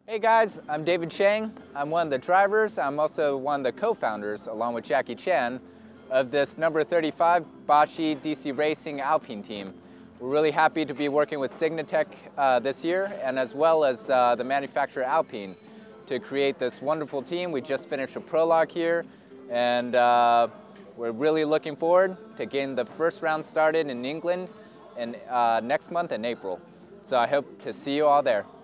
Hey guys, I'm David Cheng. I'm one of the drivers. I'm also one of the co-founders, along with Chen, of this number 35 Baxi DC Racing Alpine team. We're really happy to be working with Signatech this year, and as well as the manufacturer Alpine, to create this wonderful team. We just finished a prologue here, and we're really looking forward to getting the first round started in England next month in April. So I hope to see you all there.